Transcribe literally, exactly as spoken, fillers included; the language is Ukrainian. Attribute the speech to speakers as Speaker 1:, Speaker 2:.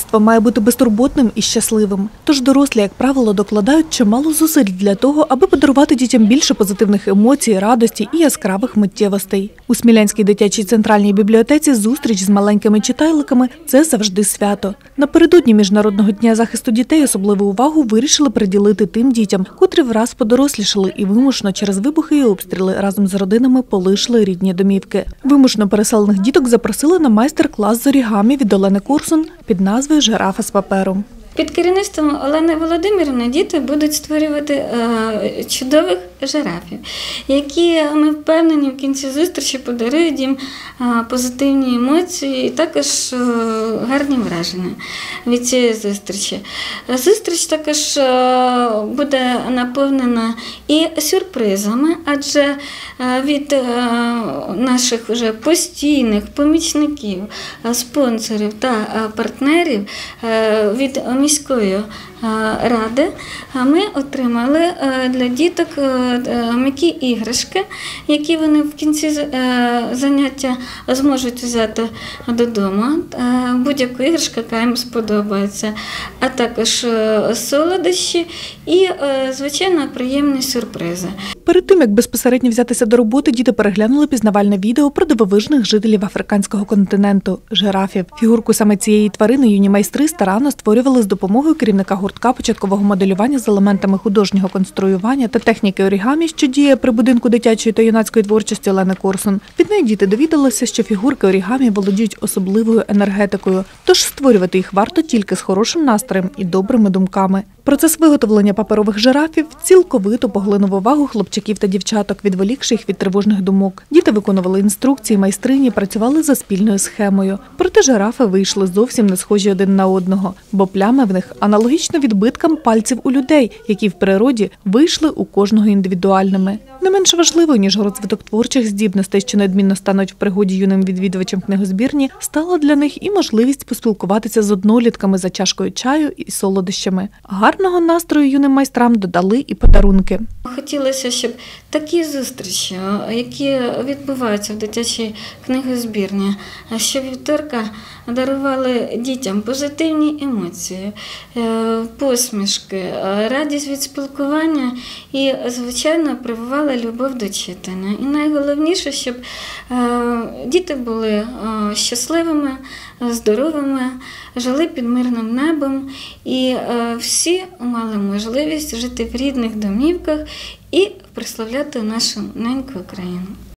Speaker 1: Дитинство має бути безтурботним і щасливим. Тож дорослі, як правило, докладають чимало зусиль для того, аби подарувати дітям більше позитивних емоцій, радості і яскравих миттєвостей. У Смілянській дитячій центральній бібліотеці зустріч з маленькими читайликами – це завжди свято. Напередодні Міжнародного дня захисту дітей особливу увагу вирішили приділити тим дітям, котрі враз подорослішали і вимушено через вибухи і обстріли разом з родинами полишили рідні домівки. Вимушено переселених діток запросили на майстер-клас з орігамі від Олени Курсун під назвою «Жирафа з паперу».
Speaker 2: Під керівництвом Олени Володимирівни діти будуть створювати е, чудових жирафів, які, ми впевнені, в кінці зустрічі подарують їм е, позитивні емоції і також е, гарні враження від цієї зустрічі. Зустріч також е, буде наповнена і сюрпризами, адже е, від е, наших вже постійних помічників, спонсорів та партнерів е, від міської ради ми отримали для діток м'які іграшки, які вони в кінці заняття зможуть взяти додому. Будь-яку іграшку, яка їм сподобається, а також солодощі і, звичайно, приємні сюрпризи.
Speaker 1: Перед тим, як безпосередньо взятися до роботи, діти переглянули пізнавальне відео про дивовижних жителів африканського континенту – жирафів. Фігурку саме цієї тварини юні майстри старанно створювали з допомогою керівника гуртка початкового моделювання з елементами художнього конструювання та техніки орігамі, що діє при будинку дитячої та юнацької творчості Олени Курсун. Від неї діти довідалися, що фігурки орігамі володіють особливою енергетикою, тож створювати їх варто тільки з хорошим настроєм і добрими думками. Процес виготовлення паперових жирафів цілковито поглинув увагу хлопчиків та дівчаток, відволікши їх від тривожних думок. Діти виконували інструкції, майстрині працювали за спільною схемою. Проте жирафи вийшли зовсім не схожі один на одного, бо плями в них аналогічно відбиткам пальців у людей, які в природі вийшли у кожного індивідуальними. Не менш важливою, ніж розвиток творчих здібностей, що неодмінно стануть в пригоді юним відвідувачам книгозбірні, стала для них і можливість поспілкуватися з однолітками за чашкою чаю і солодощами. Гарного настрою юним майстрам додали і подарунки.
Speaker 2: Хотілося, щоб такі зустрічі, які відбуваються в дитячій книгозбірні, щовівторка дарували дітям позитивні емоції, посмішки, радість від спілкування і, звичайно, прививали любов до читання. І найголовніше, щоб діти були щасливими, здоровими, жили під мирним небом і всі мали можливість жити в рідних домівках і прославляти нашу неньку Україну.